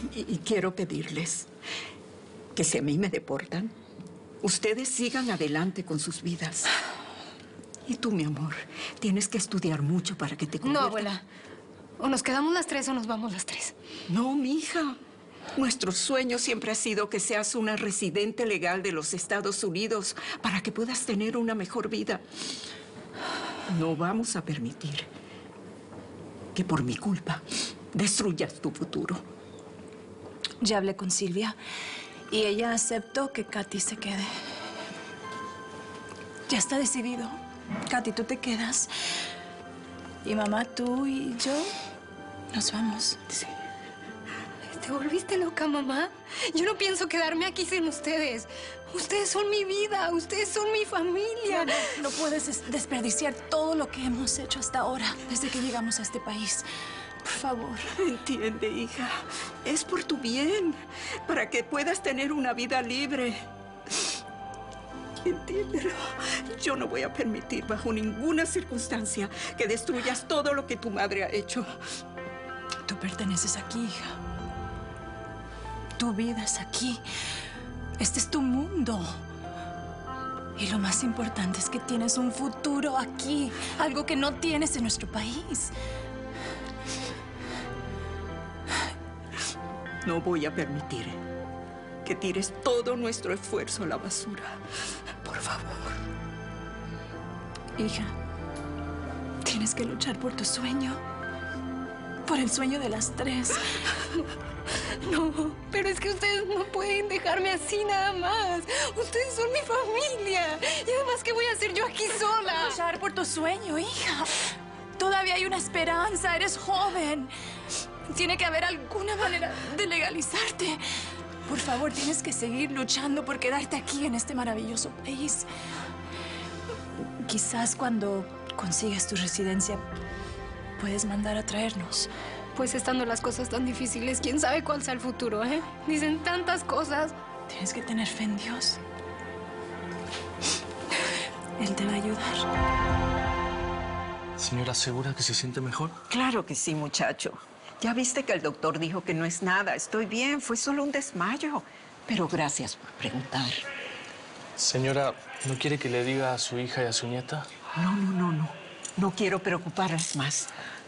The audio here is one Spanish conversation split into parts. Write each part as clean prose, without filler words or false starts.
Y quiero pedirles que si a mí me deportan, ustedes sigan adelante con sus vidas. Y tú, mi amor, tienes que estudiar mucho para que te conviertas. No, abuela. O nos quedamos las tres o nos vamos las tres. No, mija. Nuestro sueño siempre ha sido que seas una residente legal de los Estados Unidos para que puedas tener una mejor vida. No vamos a permitir que por mi culpa destruyas tu futuro. Ya hablé con Silvia y ella aceptó que Katy se quede. Ya está decidido. Katy, tú te quedas. Y mamá, tú y yo nos vamos. Sí. ¿Te volviste loca, mamá? Yo no pienso quedarme aquí sin ustedes. Ustedes son mi vida, ustedes son mi familia. No puedes desperdiciar todo lo que hemos hecho hasta ahora, desde que llegamos a este país. Por favor. Entiende, hija. Es por tu bien, para que puedas tener una vida libre. Entiéndelo. Yo no voy a permitir bajo ninguna circunstancia que destruyas todo lo que tu madre ha hecho. Tú perteneces aquí, hija. Tu vida es aquí. Este es tu mundo. Y lo más importante es que tienes un futuro aquí, algo que no tienes en nuestro país. No voy a permitir que tires todo nuestro esfuerzo a la basura. Por favor. Hija, tienes que luchar por tu sueño. Por el sueño de las tres. No, pero es que ustedes no pueden dejarme así nada más. Ustedes son mi familia. Y además, ¿qué voy a hacer yo aquí sola? Luchar por tu sueño, hija. Todavía hay una esperanza, eres joven. Tiene que haber alguna manera de legalizarte. Por favor, tienes que seguir luchando por quedarte aquí en este maravilloso país. Quizás cuando consigas tu residencia, puedes mandar a traernos. Pues estando las cosas tan difíciles, quién sabe cuál sea el futuro, ¿eh? Dicen tantas cosas. Tienes que tener fe en Dios. Él te va a ayudar. Señora, ¿segura que se siente mejor? Claro que sí, muchacho. Ya viste que el doctor dijo que no es nada. Estoy bien, fue solo un desmayo. Pero gracias por preguntar. Señora, ¿no quiere que le diga a su hija y a su nieta? No. No quiero preocuparles más.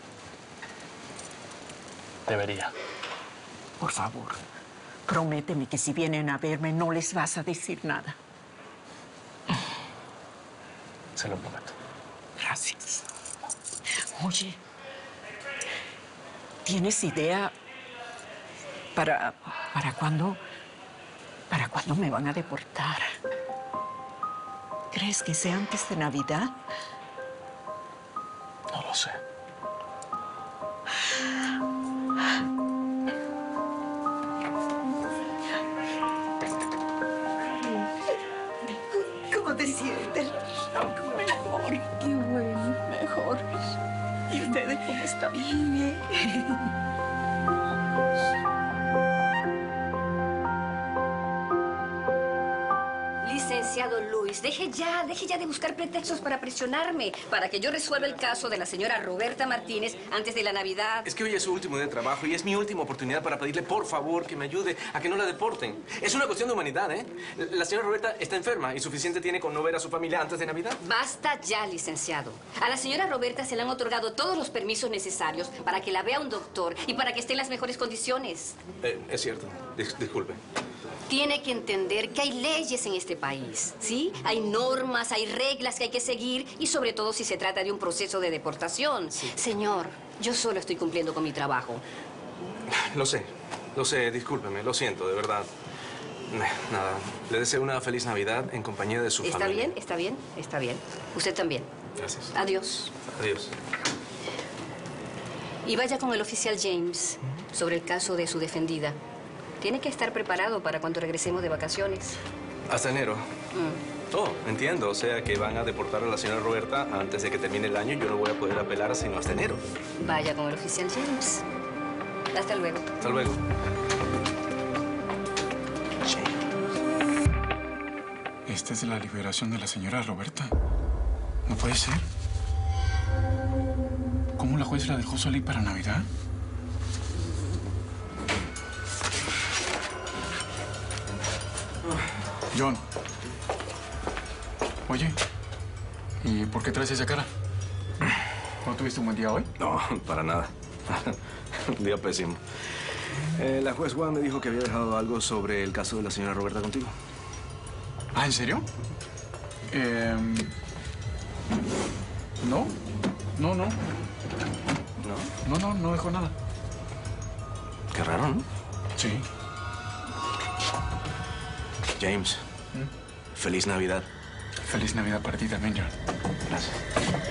Debería. Por favor, prométeme que si vienen a verme no les vas a decir nada. Se lo prometo. Gracias. Oye, ¿tienes idea para cuándo me van a deportar? ¿Crees que sea antes de Navidad? No lo sé. ¿Cómo te sientes? Mejor. Qué bueno, mejor. ¿Y ustedes cómo están? Bien. Licenciado Luis, deje ya de buscar pretextos para presionarme, para que yo resuelva el caso de la señora Roberta Martínez antes de la Navidad. Es que hoy es su último día de trabajo y es mi última oportunidad para pedirle, por favor, que me ayude a que no la deporten. Es una cuestión de humanidad, ¿eh? La señora Roberta está enferma y suficiente tiene con no ver a su familia antes de Navidad. Basta ya, licenciado. A la señora Roberta se le han otorgado todos los permisos necesarios para que la vea un doctor y para que esté en las mejores condiciones. Es cierto. Disculpe. Tiene que entender que hay leyes en este país, ¿sí? Hay normas, hay reglas que hay que seguir y sobre todo si se trata de un proceso de deportación. Sí. Señor, yo solo estoy cumpliendo con mi trabajo. Lo sé, discúlpeme, lo siento, de verdad. Nada, le deseo una feliz Navidad en compañía de su familia. Está bien. Usted también. Gracias. Adiós. Adiós. Y vaya con el oficial James sobre el caso de su defendida. Tiene que estar preparado para cuando regresemos de vacaciones. Hasta enero. Oh, entiendo. O sea que van a deportar a la señora Roberta antes de que termine el año y yo no voy a poder apelar sino hasta enero. Vaya con el oficial James. Hasta luego. Hasta luego. Esta es la liberación de la señora Roberta. No puede ser. ¿Cómo la juez la dejó sola y para Navidad? John. Oye, ¿y por qué traes esa cara? ¿No tuviste un buen día hoy? No, para nada. Un día pésimo. La juez Juan me dijo que había dejado algo sobre el caso de la señora Roberta contigo. ¿Ah, en serio? No. No, no. ¿No? No dejó nada. Qué raro, ¿no? Sí. James, feliz Navidad. Feliz Navidad para ti también, John. Gracias.